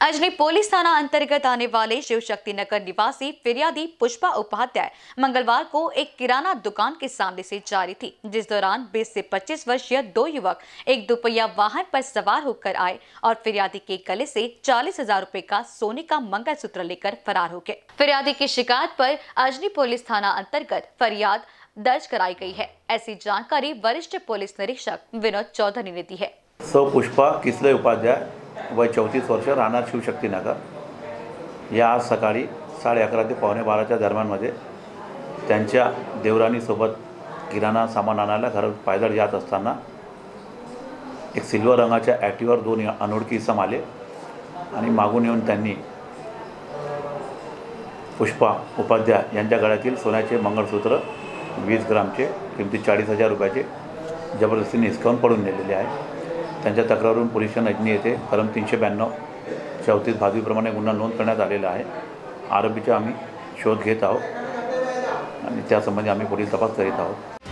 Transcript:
Ajni police थाना अंतर्गत आने वाले शिव शक्ति नगर निवासी फिरियादी पुष्पा उपाध्याय मंगलवार को एक किराना दुकान के सामने से जा रही थी, जिस दौरान 20 से 25 वर्षीय दो युवक एक दोपहिया वाहन पर सवार होकर आए और फिरियादी के गले से 40,000 रुपए का सोने का मंगलसूत्र लेकर फरार हो गए। फिरियादी की शिकायत पर अजनी पुलिस थाना अंतर्गत फरियाद दर्ज कराई गई है। ऐसी जानकारी वरिष्ठ पुलिस निरीक्षक विनोद चौधरी ने दी है। पुष्पा किसले उपाध्याय वय 34 वर्ष, राहणार शिवशक्तीनगर या आज सकाळी 11:30 ते 11:15च्या दरम्यानमध्ये त्यांच्या देवरानीसोबत किराणा सामान आणायला घरात पायदळ जात असताना एक सिल्वर रंगाच्या ॲक्टिवावर दोन अनोळखी इसम आले आणि मागून येऊन त्यांनी पुष्पा उपाध्याय यांच्या गळ्यातील सोन्याचे मंगळसूत्र 20 ग्रामचे किमती 40,000 रुपयाचे जबरदस्तीने हिसकावून पडून नेलेले आहे। त्यांच्या तक्रारीवरून पोलीस स्टेशन अजनी येथे कलम 392 34 भादवीप्रमाणे गुन्हा नोंद करण्यात आलेला आहे। आरोपीचा आम्ही शोध घेत आहोत आणि त्यासंबंधी आम्ही पुढील तपास करीत आहोत।